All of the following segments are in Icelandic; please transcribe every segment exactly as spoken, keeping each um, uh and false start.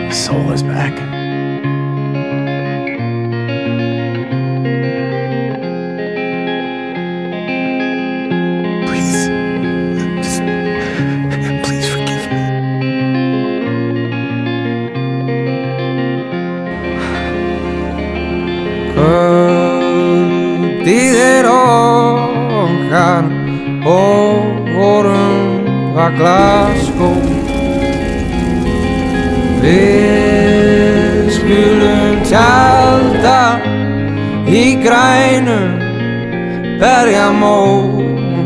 Soul is back. Please. Just... please forgive me. Kvöldið er okkar og vorum var Glasgow. Við skulum tjalda í grænum berjamóum.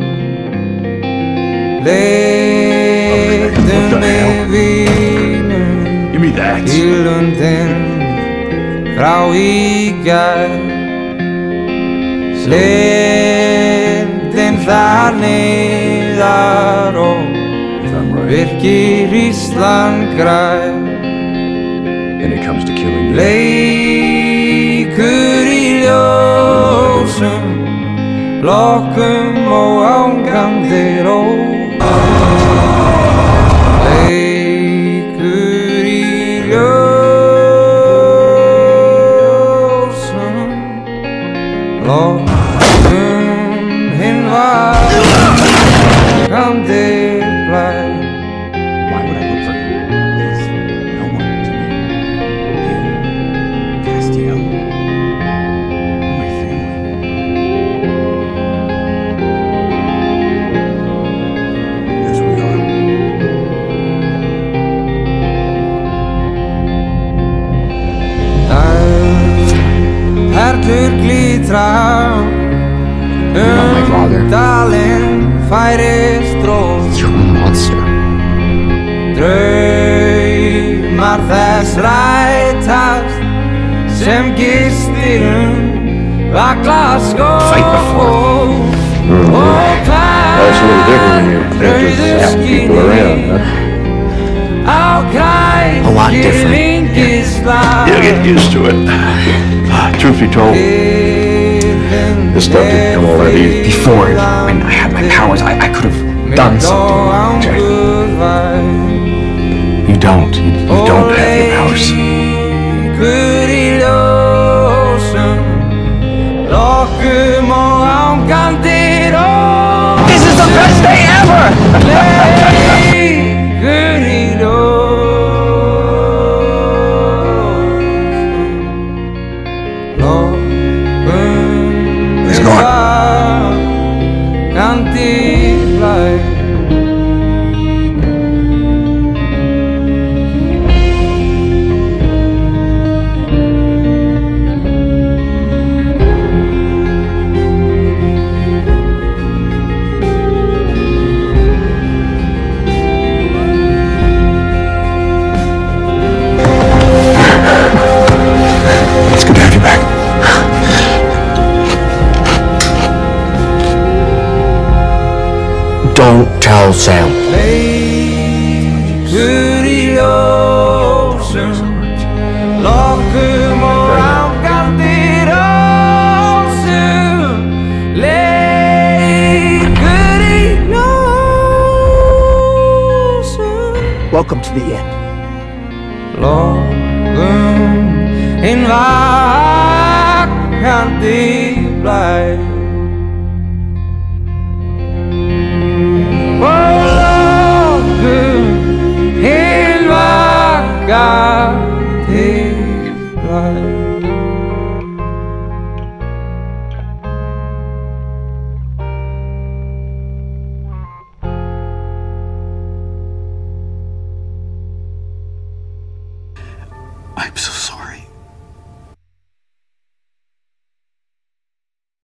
Leitum með vínum í lundin frá í gær. Lindin þar niðar og virkir Ísland grær. Leikur í ljósum, lokkum og ángandi ró. Leikur í ljósum, lokkum hinn vakandi blær. Why would I look for him? He's no one to me. You, Castiel, my family. Yes, we are. Perlur glitra dalinn færist rót. You're a monster. Draumar þess rætast sem gistir var Glasgow. Fight before. Og That's a little different when you have to have people around, huh? á A lot different. krækilingisland. You'll get used to it. Truth be told, this stuff didn't come all that easy. Before, when I had my powers, I, I could have done something. Jack, You don't. You, you don't have your powers. This is the best day ever! He's gone. It's good to have you back. don't tell Sam. Welcome to the end. In vakandi blær. Lokum in vakandi blær. I'm so sorry.